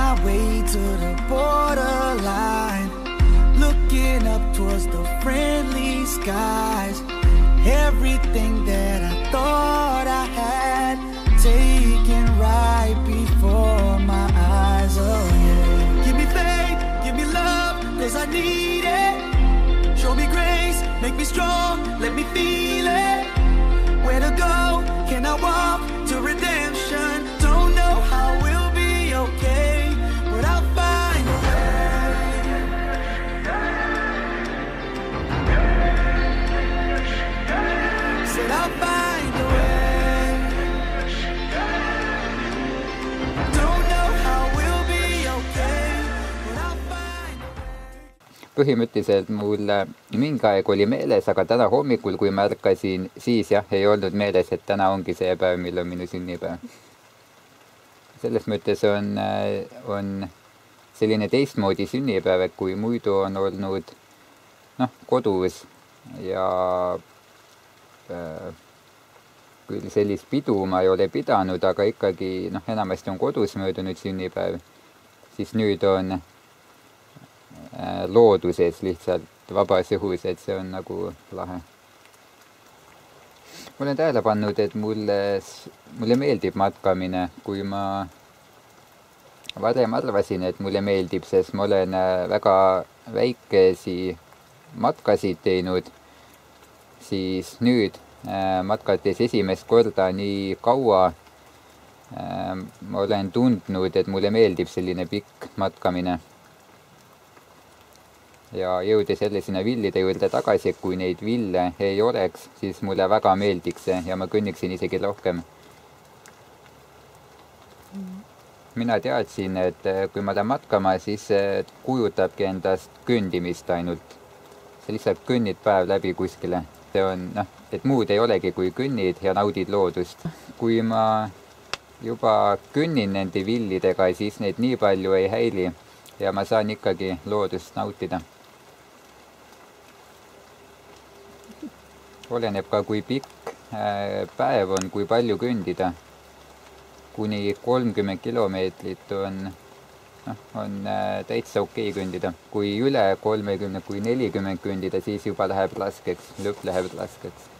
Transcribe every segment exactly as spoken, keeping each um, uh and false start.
my way to the borderline, looking up towards the friendly skies. Everything that I thought I had taken right before my eyes. Oh yeah. Give me faith, give me love, cause I need it. Show me grace, make me strong, let me feel it. Where to go, can I walk to redemption? Don't know how we'll be okay, but I'll find a way. Said I'll find a way. Don't know how we'll be okay, but I'll find a way. Põhimõtteliselt mul mingi aeg oli meeles, aga täna hommikul, kui ma ärkasin, siis jah, ei olnud meeles, et täna ongi see päev, mil on minu sünnipäev. Selles mõttes on, on selline teistmoodi sünnipäev, et kui muidu on olnud noh, kodus ja äh, küll sellist pidu ma ei ole pidanud, aga ikkagi noh, enamasti on kodus möödunud sünnipäev, siis nüüd on äh, looduses lihtsalt vabas õhus, et see on nagu lahe. Ma olen tähele pannud, et mulle, mulle meeldib matkamine, kui ma varem arvasin, et mulle meeldib, sest ma olen väga väikesi matkasid teinud, siis nüüd äh, matkates esimest korda nii kaua äh, ma olen tundnud, et mulle meeldib selline pikk matkamine. Ja jõudes jälle sinna villide juurde tagasi, et kui neid ville ei oleks, siis mulle väga meeldiks see ja ma kõnniksin isegi rohkem. Mina teadsin, et kui ma lähen matkama, siis kujutabki endast kõndimist ainult. See lihtsalt kõnnid päev läbi kuskile. See on, noh, et muud ei olegi, kui kõnnid ja naudid loodust. Kui ma juba kõnnin nende villidega, siis neid nii palju ei häili ja ma saan ikkagi loodust nautida. Oleneb ka, kui pikk päev on, kui palju kõndida. Kuni kolmkümmend kilomeetrit on, no, on täitsa okei kõndida. Kui üle kolmekümne, kui nelikümmend kõndida, siis juba läheb raskeks, lõpp läheb raskeks.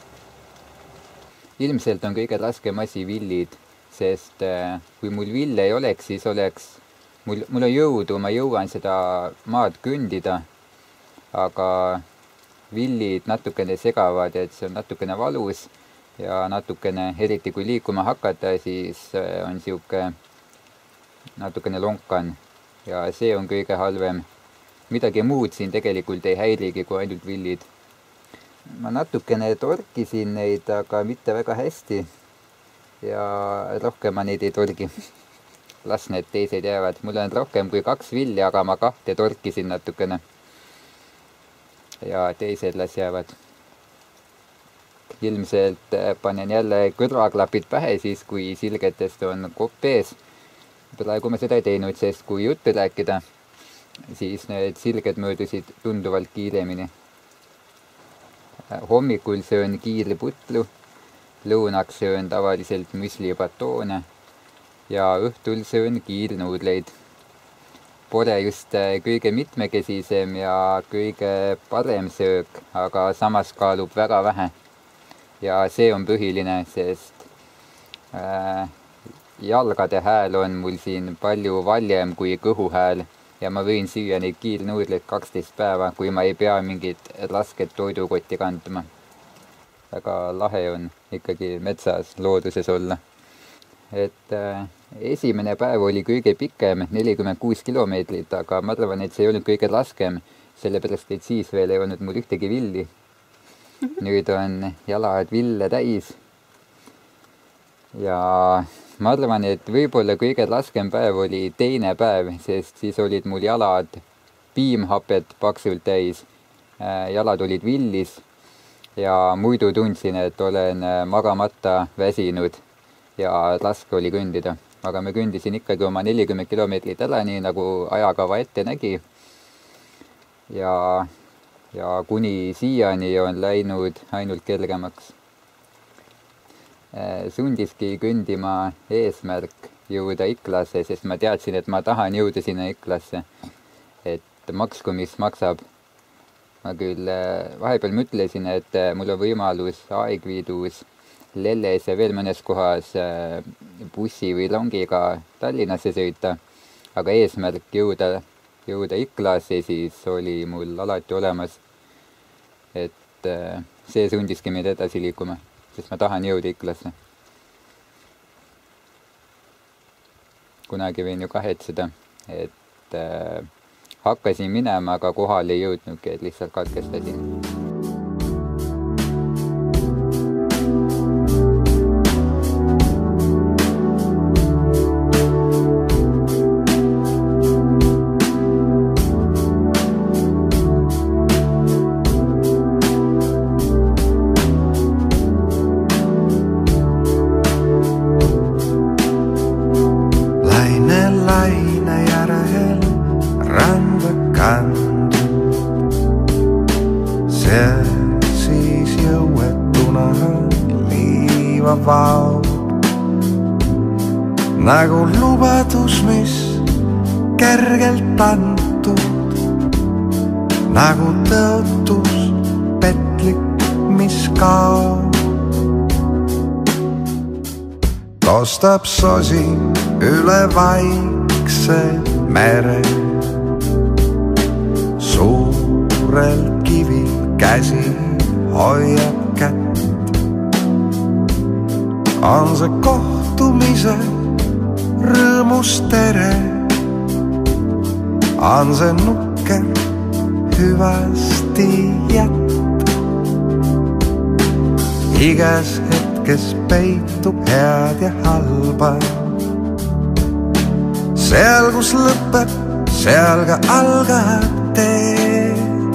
Ilmselt on kõige raskem asi villid, sest kui mul ville ei oleks, siis oleks, mul, mul on jõudu, ma jõuan seda maad kõndida, aga villid natukene segavad, et see on natukene valus ja natukene, eriti kui liikuma hakata, siis on siuke natukene lonkan ja see on kõige halvem. Midagi muud siin tegelikult ei häirigi kui ainult villid. Ma natukene torkisin neid, aga mitte väga hästi ja rohkem ma neid ei torgi. Las need teised jäävad. Mul on rohkem kui kaks villi, aga ma kahte torkisin natukene. Ja teised las jäävad. Ilmselt panen jälle kõrvaklapid pähe siis, kui silgetest on kopp ees. Praegu ma seda ei teinud, sest kui juttu rääkida, siis need silged möödusid tunduvalt kiiremini. Hommikul söön kiirputlu, lõunaks söön tavaliselt müslibatoone ja õhtul söön kiirnuudleid. Pole just kõige mitmekesisem ja kõige parem söök, aga samas kaalub väga vähe. Ja see on põhiline, sest äh, jalgade hääl on mul siin palju valjem kui kõhu hääl ja ma võin süüa neid kiirnuudleid kaksteist päeva, kui ma ei pea mingit rasket toidukotti kandma. Väga lahe on ikkagi metsas looduses olla. Et äh, esimene päev oli kõige pikem, nelikümmend kuus kilomeetrit, aga ma arvan, et see ei olnud kõige raskem, sellepärast, et siis veel ei olnud mul ühtegi villi. Nüüd on jalad ville täis. Ja ma arvan, et võib-olla kõige raskem päev oli teine päev, sest siis olid mul jalad piimhapet paksult täis. Jalad olid villis ja muidu tundsin, et olen magamata väsinud ja raske oli kõndida. Aga me kõndisin ikkagi oma nelikümmend kilomeetrit ära, nii nagu ajakava ette nägi. Ja, ja kuni siiani on läinud ainult kergemaks. Sundiski kõndima eesmärk, jõuda Iklasse, sest ma teadsin, et ma tahan jõuda sinna Iklasse. Et maksku, mis maksab. Ma küll vahepeal mõtlesin, et mul on võimalus Aegviidus, Lelles ja veel mõnes kohas bussi või longiga Tallinnasse sõita, aga eesmärk jõuda, jõuda Iklasse siis oli mul alati olemas. Et see sundiski meid edasi liikuma, sest ma tahan jõuda Iklasse. Kunagi võin ju kahetseda, et äh, hakkasin minema, aga kohal ei jõudnudki, et lihtsalt katkestasin. Nagu lubadus, mis kergelt antud, nagu tõotus petlik, mis kaob. Kostab sosin üle vaikse mere, suurel kivil käsi hoiab kätt. On see kohtumise rõõmus tere, on see nukker hüvasti jätt. Igas hetkes peitub head ja halba, seal kus lõpeb, seal ka algab tee.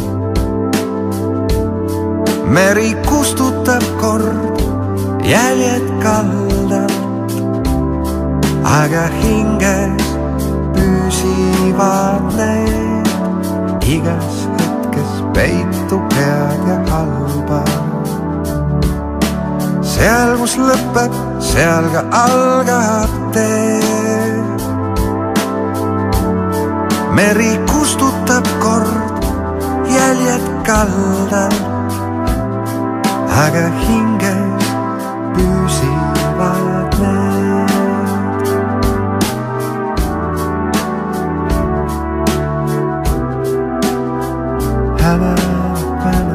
Meri kustutab kord jäljed kaldalt, aga hinges püsivad need. Igas hetkes peitub head ja halba, seal kus lõpeb, seal ka algab tee. Meri kustutab kord jäljed kaldalt, aga hinges püsivad need. Have a